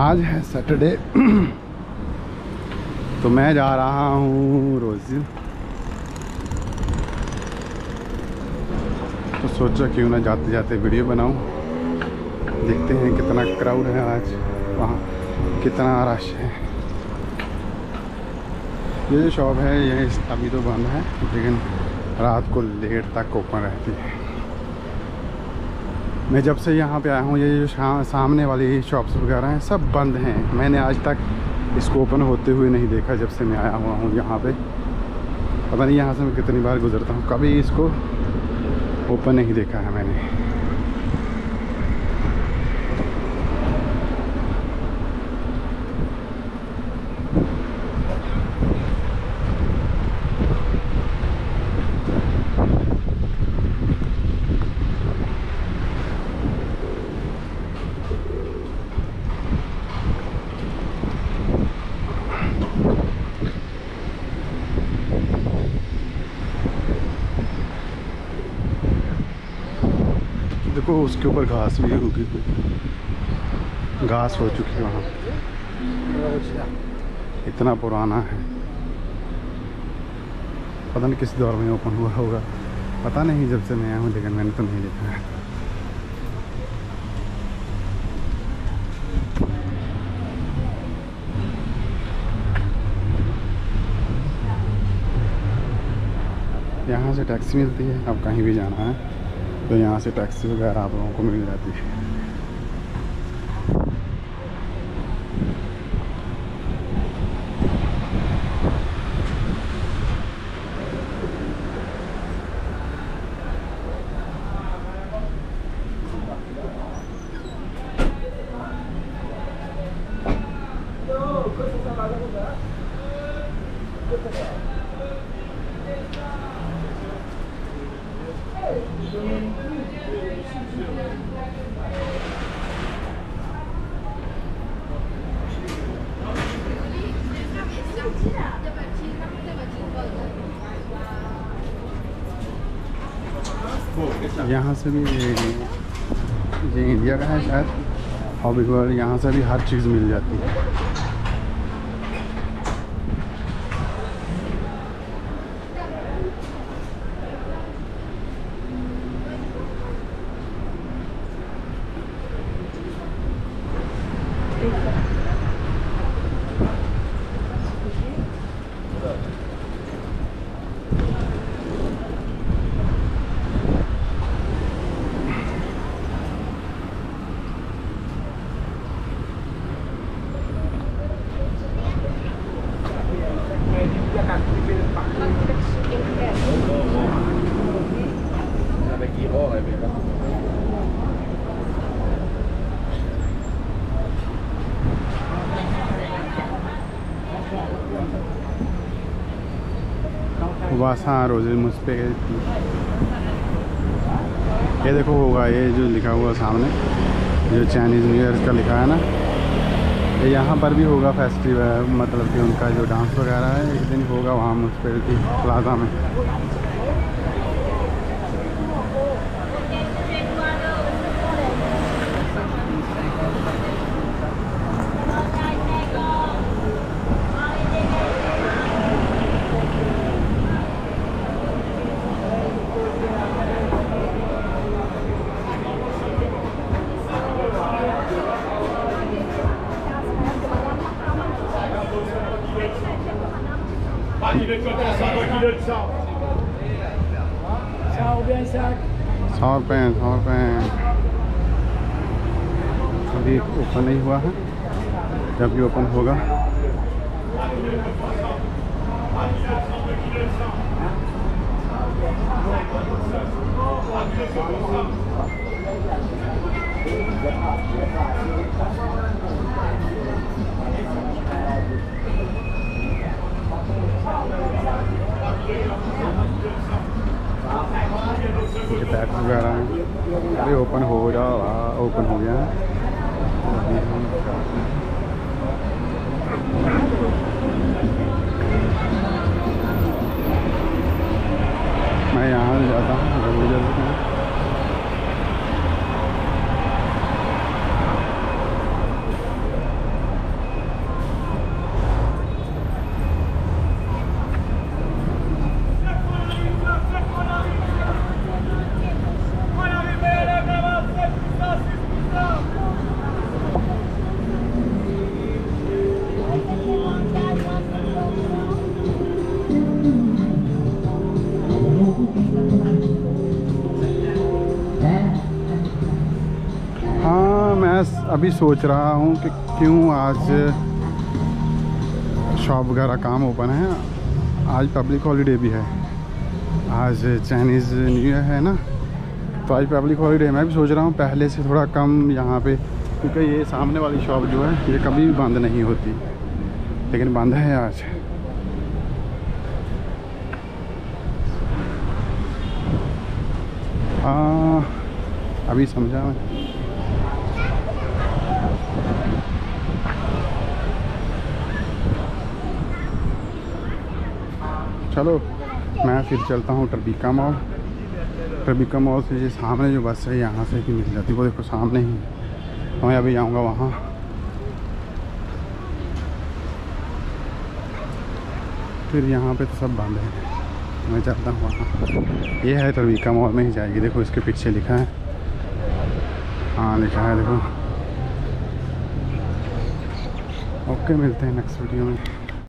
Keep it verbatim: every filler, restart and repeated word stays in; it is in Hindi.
आज है सैटरडे तो मैं जा रहा हूँ रोज़। तो सोचा क्यों ना जाते जाते वीडियो बनाऊं। देखते हैं कितना क्राउड है आज, वहाँ कितना रश है। ये जो शॉप है ये अभी तो बंद है, लेकिन रात को लेट तक ओपन रहती है। मैं जब से यहाँ पे आया हूँ, ये जो सामने वाली शॉप्स वगैरह हैं सब बंद हैं। मैंने आज तक इसको ओपन होते हुए नहीं देखा जब से मैं आया हुआ हूँ यहाँ पे। पता नहीं यहाँ से मैं कितनी बार गुजरता हूँ, कभी इसको ओपन नहीं देखा है मैंने। देखो उसके ऊपर घास भी होगी, घास हो चुकी है वहाँ। इतना पुराना है, पता नहीं किस दौर में ओपन हुआ होगा, पता नहीं जब से मैं आया हूँ, लेकिन मैंने तो नहीं देखा है। यहाँ से टैक्सी मिलती है, अब कहीं भी जाना है तो यहाँ से टैक्सी वगैरह आप लोगों को मिल जाती है। यहाँ से भी ये इंडिया का है शायद, और यहाँ से भी हर चीज़ मिल जाती है। बस हाँ रोज़ मुझ पे ये देखो होगा, ये जो लिखा हुआ सामने जो चाइनीज़ न्यू ईयर का लिखा है ना, ये यहाँ पर भी होगा फेस्टिवल, मतलब कि उनका जो डांस वगैरह है एक दिन होगा वहाँ म्यूनसिपैलिटी प्लाजा में। सौ रुपये सौ रुपये अभी ओपन नहीं हुआ है, जब भी ओपन होगा टैक्स वगैरह अभी ओपन हो रहा, ओपन हो गया है। मैं यहाँ जाता हूँ जल्दी जल्दी। अभी सोच रहा हूँ कि क्यों आज शॉप वगैरह काम ओपन है। आज पब्लिक हॉलीडे भी है, आज चाइनीज़ न्यू ईयर है ना, तो आज पब्लिक हॉलीडे। मैं भी सोच रहा हूँ पहले से थोड़ा कम यहाँ पे, क्योंकि ये सामने वाली शॉप जो है ये कभी भी बंद नहीं होती, लेकिन बंद है आज। आ, अभी समझा मैं। चलो मैं फिर चलता हूँ ट्रबिका मॉल। ट्रबिका मॉल से ये सामने जो बस है यहाँ से ही मिल जाती है, वो देखो सामने ही। मैं अभी जाऊँगा वहाँ। फिर यहाँ पे तो सब बंद है, मैं चलता हूँ वहाँ। ये है ट्रबिका मॉल में ही जाएगी, देखो इसके पीछे लिखा है, हाँ लिखा है देखो। ओके, मिलते हैं नेक्स्ट वीडियो में।